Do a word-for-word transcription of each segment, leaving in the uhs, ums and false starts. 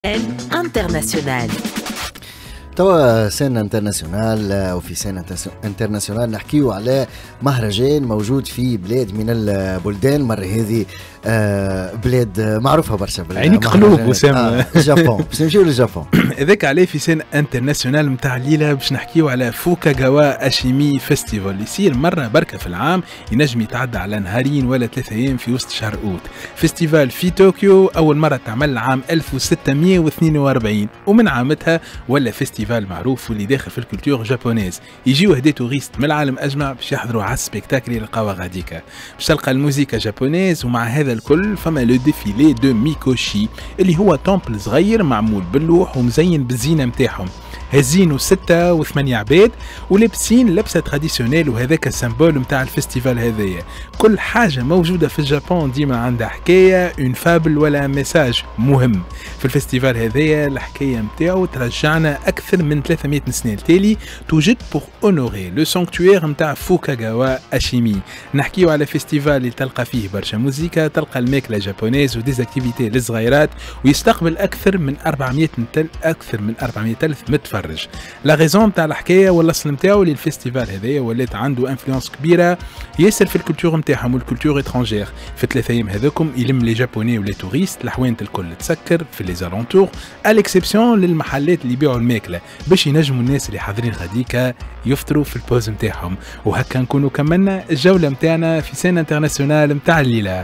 انترناسيونال. توا سين انترناسيونال وفي سين انترناسيونال نحكيو على مهرجان موجود في بلاد من البلدان. المره هذه آه بلاد معروفه برشا. عينيك قلوب وسام. آه الجابون. باش نمشيو للجابون. هذاك عليه في سين انترناسيونال نتاع الليله باش نحكيو على فوكاغاوا اشيمي فيستيفال. يصير مره بركه في العام، ينجم يتعدى على نهارين ولا ثلاثة ايام في وسط شهر اوت. فيستيفال في طوكيو اول مره تعمل عام ألف وستمية واثنين وأربعين، ومن عامتها ولا فيستيفال معروف واللي داخل في الكولتور جابونيز. يجيو هدي توريست من العالم اجمع باش يحضروا على السبيكتاكل اللي لقاوها غاديكا، باش تلقى الموسيقى جابونيز. ومع هذا الكل فما لو ديفيلي دو ميكوشي اللي هو تومبل صغير معمول باللوح ومزين بالزينه نتاعهم. هزينو ستة وثمانية عباد ولابسين لبسه تراديسيونيل، وهذاك السمبول نتاع الفيستيفال هذايا. كل حاجه موجوده في اليابان ديما عندها حكايه، اون فابل ولا ميساج مهم. في الفيستيفال هذايا الحكايه نتاعو ترجعنا اكثر من ثلاثمية سنه التالي. توجد بور اونوري لو سانكتوير نتاع فوكاغاوا اشيمي. نحكيو على فيستيفال اللي تلقى فيه برشا موسيقى، تلقى الماكله جابونيز وديزاكتيفيتي للصغيرات، ويستقبل اكثر من أربعمية اكثر من أربعمية ألف متفرج. لا ريزون تاع الحكايه والاصل نتاعو اللي الفيستيفال هذايا ولات عنده انفلونس كبيره ياسر في الكولتور نتاعهم والكولتور اترونجير. في ثلاثة ايام هذوكم يلم لي جابوني ولي توريست، الحوانت الكل تسكر في لي زالونتور الاكسبسيون للمحلات اللي يبيعوا الماكله، باش ينجموا الناس اللي حاضرين غاديكا يفطروا في البوز نتاعهم. وهكا نكونوا كملنا الجوله نتاعنا في سين انترناسيونال نتاع الليله.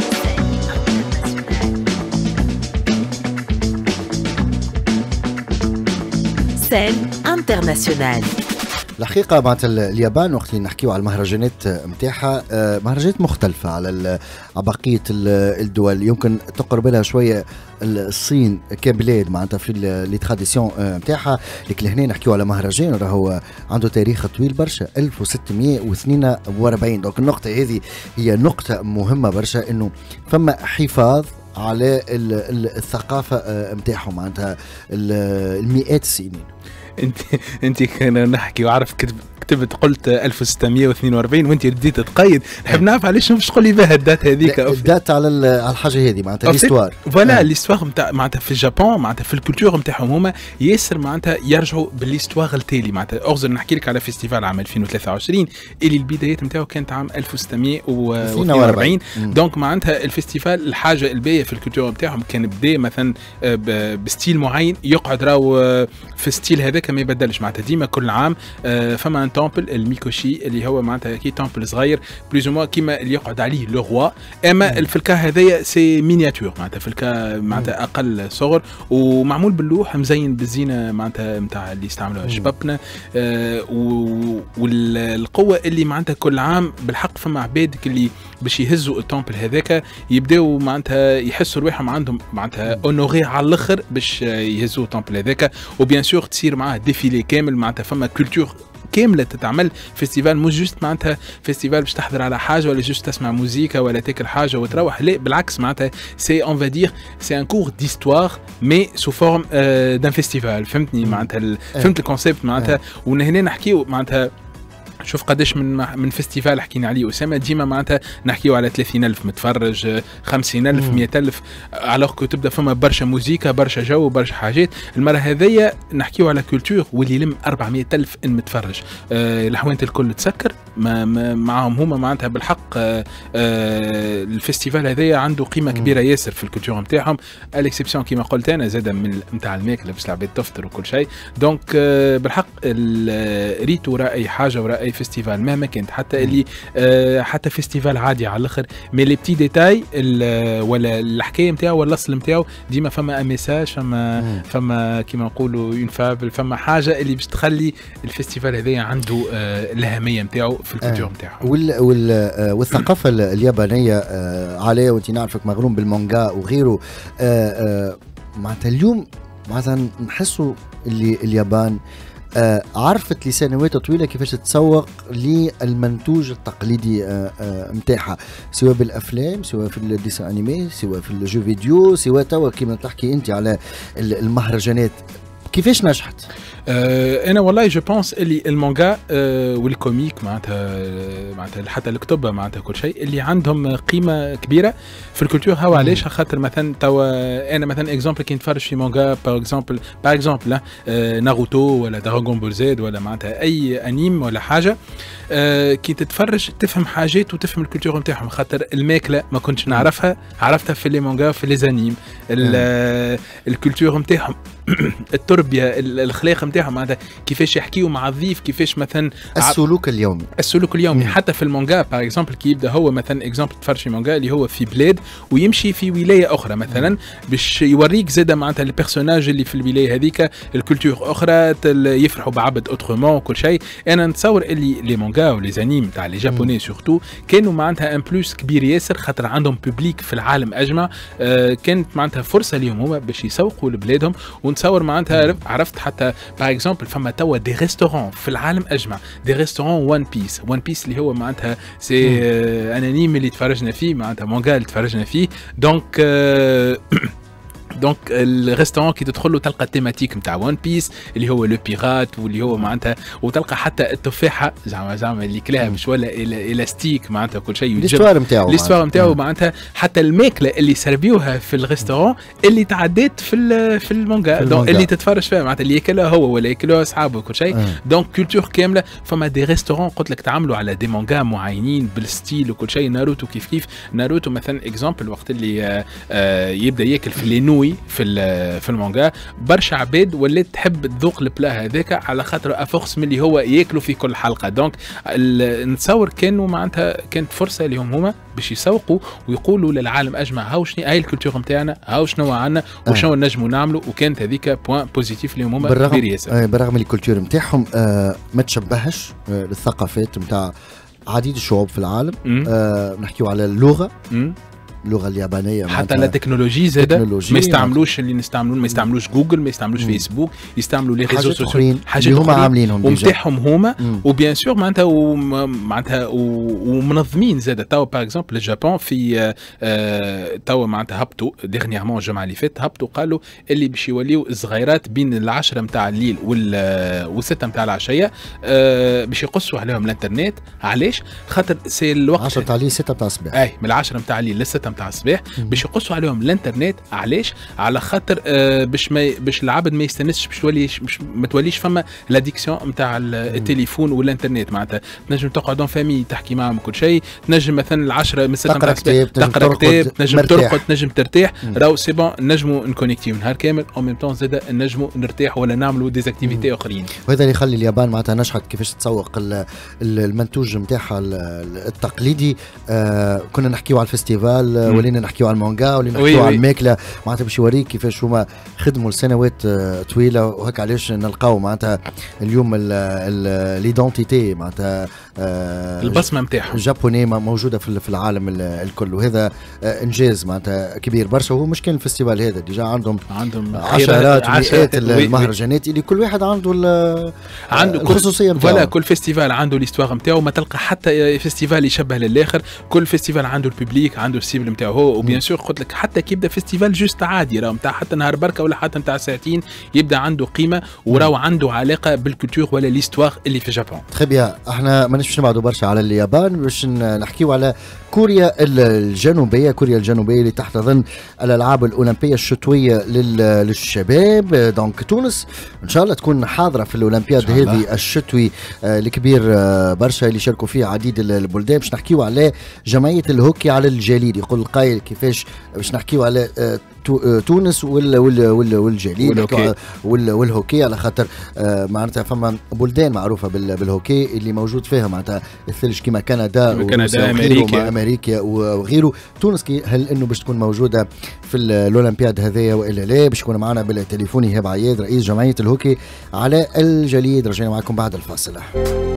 سين انترناسيونال. الحقيقة معناتها اليابان وقت اللي نحكيو على المهرجانات نتاعها، مهرجانات مختلفة على بقية الدول. يمكن تقرب لها شوية الصين كبلاد معناتها في لي تراديسيون نتاعها، لكن هنا نحكيو على مهرجان راهو عنده تاريخ طويل برشا ألف وستمية واثنين وأربعين. دونك النقطة هذه هي نقطة مهمة برشا، انه فما حفاظ على الثقافة نتاعهم معناتها المئات السنين. انت انت كنا نحكي وعرف كتب كتبت قلت ألف وستمية واثنين وأربعين وانت رديت تقيد. نحب نعرف علاش باش تقول لي بها الدات هذيك. الدات على على الحاجه هذه معناتها ليستوار. فوالا ليستوار نتاع معناتها في اليابان معناتها في الكولتور نتاعهم هما ياسر معناتها يرجعوا بالليستوار التالي. معناتها اغزر نحكي لك على فيستيفال عام ألفين وثلاثة وعشرين اللي البدايات نتاعو كانت عام ألف وستمية واثنين وأربعين. دونك معناتها الفيستيفال الحاجه الباهيه في الكولتور نتاعهم كان بدا مثلا بستيل معين يقعد راهو في الستيل هذاك ما يبدلش. معناتها ديما كل عام فما ان تومبل الميكوشي اللي هو معناتها كي تومبل صغير بلوز موا كيما اللي يقعد عليه لو روا. اما في الكا هذايا سي مينياتور معناتها في الكا معناتها اقل صغر ومعمول باللوح مزين بالزينه معناتها نتاع اللي يستعملوها شبابنا. آه والقوه اللي معناتها كل عام بالحق فما عبادك اللي باش يهزوا التومبل هذاك يبداو معناتها يحسوا رواحهم عندهم معناتها اونوري على الاخر باش يهزوا التومبل هذاك. وبيان سور تصير معاه ديفيلي كامل معناتها فما كولتور كامله تتعمل. فيستيفال مو جوست معناتها فيستيفال باش تحضر على حاجه ولا جوست تسمع موسيقى ولا تاكل حاجه وتروح، لا بالعكس معناتها سي اون فادير سي ان كور ديستوار مي سو فورم دان فيستيفال. فهمتني معناتها فهمت الكونسيبت معناتها. وهنا نحكيو معناتها شوف قداش من من فيستيفال حكينا عليه اسامه ديما معناتها نحكيو على ثلاثين ألف متفرج خمسين ألف مئة ألف على كو تبدا فما برشا موسيقى برشا جو برشا حاجات. المره هذيا نحكيو على كولتور واللي يلم أربعمية ألف متفرج. أه الحوانت الكل تسكر ما ما معاهم هما معناتها بالحق. أه أه الفيستيفال هذايا عنده قيمه كبيره ياسر في الكولتور نتاعهم. الاكسبسيون كيما قلت انا زاد من نتاع الماكله باش العباد تفطر وكل شيء. دونك أه بالحق ريت وراء اي حاجه وراء اي فيستيفال مهما كانت حتى اللي آه حتى فيستيفال عادي على الاخر مي لي بتي ديتاي ولا الحكايه نتاعو ولا الاصل نتاعو ديما فما ميساج فما مم. فما كيما نقولوا اون فابل فما حاجه اللي باش تخلي الفيستيفال هذايا عنده آه الاهميه نتاعو في الكولتور نتاعو. آه. وال وال آه والثقافه اليابانيه آه عليه وانت نعرفك مغروم بالمانجا وغيره. آه آه معناتها اليوم معناتها نحسوا اللي اليابان آه عرفت لسنوات طويله كيفاش تسوق للمنتوج التقليدي نتاعها آه آه سواء بالافلام سواء في الديسان انيمي سواء في الجو فيديو سواء توا كيما تحكي انت على المهرجانات. كيفاش نجحت؟ آه انا والله جو بونس اللي المانجا آه والكوميك معناتها معناتها حتى الكتب معناتها كل شيء اللي عندهم قيمه كبيره في الكولتور. هو علاش خاطر مثلا توا انا مثلا اكزومبل كي نتفرج في مانجا باغ اكزومبل باغ اكزومبل آه ناروتو ولا دراغون بول زد ولا معناتها اي انيم ولا حاجه آه كي تتفرج تفهم حاجات وتفهم الكولتور نتاعهم. خاطر الماكله ما كنتش نعرفها عرفتها في لي مانجا في لي انيم. الكولتور نتاعهم التربيه الاخلاق نتاعهم معناتها كيفاش يحكيوا مع الضيف كيفاش مثلا السلوك اليومي السلوك اليومي. حتى في المانجا باغ اكزومبل كي يبدا هو مثلا اكزومبل تفرج في مانجا اللي هو في بلاد ويمشي في ولايه اخرى مثلا باش يوريك زاد معناتها البيرسوناج اللي في الولايه هذيك الكولتور اخرى يفرحوا بعبد اوترومون وكل شيء. انا نتصور اللي لي مانجا ولي زانيم تاع لي جابوني سورتو كانوا معناتها ان بلوس كبير ياسر خاطر عندهم بوبليك في العالم اجمع. آه كانت معناتها فرصه ليهم هما باش يسوقوا لبلادهم. ونتصور معناتها عرفت حتى باغ اكزومبل فما توا دي ريستورون في العالم اجمع دي ريستورون وان بيس وان بيس اللي هو معناتها سي آه انانيم اللي تفرجنا فيه معناتها مانجا اللي تفرجنا فيه. دونك آه دونك الريستورون كي تدخل له تلقى التيماتيك نتاع وان بيس اللي هو لو بيرات واللي هو معناتها وتلقى حتى التفاحه زعما زعما اللي كلاها مش ولا الاستيك معناتها كل شيء. الاستوار نتاعو الاستوار نتاعو معناتها حتى الماكله اللي سربيوها في الريستورون اللي تعدات في في المانجا دونك اللي تتفرج فيها معناتها اللي ياكلها هو ولا ياكلوها اصحابه وكل شيء. دونك كولتور كامله. فما دي ريستورون قلت لك تعاملوا على دي مانجا معينين بالستيل وكل شيء. ناروتو كيف كيف ناروتو مثلا اكزومبل وقت اللي آآ آآ يبدا ياكل في لينوي في في المانجا برشا عباد ولات تحب تذوق البلا هذاك على خاطر افورس من اللي هو ياكلوا في كل حلقه. دونك نتصور كانوا معناتها كانت فرصه لهم هما باش يسوقوا ويقولوا للعالم اجمع هاو شنو هاي الكولتور نتاعنا هاو شنو عندنا وشنو نجموا نعملوا. وكانت هذيك بوان بوزيتيف لهم هما كبير ياسر. بالرغم الكولتور نتاعهم آه ما تشبهش آه للثقافات نتاع عديد الشعوب في العالم. آه نحكيو على اللغه مم. اللغه اليابانيه حتى لا تكنولوجي زاد ما يستعملوش اللي نستعملون ما يستعملوش جوجل ما يستعملوش فيسبوك يستعملوا لي ريزو سوسيو حاجات هما عاملينهم ومتاعهم هما وبيان سور معناتها معناتها ومنظمين زاد. توا باغ اكزومبل الجابون في آه توا معناتها هبطوا ديرنييرمون الجمعه اللي فاتت هبطوا قالوا اللي باش يوليو الصغيرات بين العشرة نتاع الليل والستة نتاع العشيه آه باش يقصوا عليهم الانترنت. علاش؟ خاطر سي الوقت عشرة نتاع الليل ستة نتاع الصباح اي من العشرة نتاع الليل للستة نتاع الصباح باش يقصوا عليهم الانترنت. علاش؟ على خاطر آه باش ما باش العبد ما يستنسش باش تولي ما توليش فما لاديكسيون نتاع التليفون والانترنت. معناتها تنجم تقعد اون فامي تحكي معهم كل شيء. تنجم مثلا العشرة من الستة نتاع الصباح تقرا كتاب تنجم ترقد تنجم ترتاح. راهو سي بون نجموا نكونيكتيو نهار كامل او ميم طون زاد نجموا نرتاح ولا نعملوا ديزاكتيفيتي اخرين. وهذا اللي يخلي اليابان معناتها نجحت كيفاش تسوق المنتوج نتاعها التقليدي. آه كنا نحكيو على الفيستيفال ولينا نحكيو على المانجا ولينا نحكيو على الماكله معناتها باش يوريك كيفاش هما خدموا لسنوات طويله. وهيك علاش نلقاو معناتها اليوم ليدونتيتي معناتها آه البصمه نتاعهم الجابونيه موجوده في العالم الكل. وهذا آه انجاز معناتها كبير برشا. وهو مش كان الفيستيفال هذا ديجا عندهم عندهم عشرات ومئات المهرجانات اللي كل واحد عنده عنده الخصوصيه نتاعو. فوالا كل فيستيفال عنده ليستواغ نتاعو. ما تلقى حتى فيستيفال يشبه للاخر. كل فيستيفال عنده الببليك عنده السيبل نتاعو هو. وبيان سور قلت لك حتى كي يبدا فيستيفال جوست عادي راه نتاع حتى نهار بركه ولا حتى نتاع ساعتين يبدا عنده قيمه وراو عنده علاقه بالكولتور ولا ليستواغ اللي في اليابان. تخي بيان. احنا ما نمشيش نبعدوا برشا على اليابان باش نحكيو على كوريا الجنوبيه. كوريا الجنوبيه اللي تحتضن الالعاب الاولمبيه الشتويه للشباب. دونك تونس ان شاء الله تكون حاضره في الاولمبياد هذه الشتوي الكبير برشا اللي شاركوا فيه عديد البلدان. باش نحكيو على جمعيه الهوكي على الجليد. يقول القائل كيفاش باش نحكيو على تونس وال وال وال والجليد والهوكي على خاطر معناتها فما بلدان معروفه بالهوكي اللي موجود فيها معناتها الثلج كيما كندا كندا امريكا امريكا وغيره. تونس هل انه باش تكون موجوده في الاولمبياد هذايا والا لا؟ باش يكون معنا بالتليفون ايهاب عياد رئيس جمعيه الهوكي على الجليد. رجعنا معكم بعد الفاصل.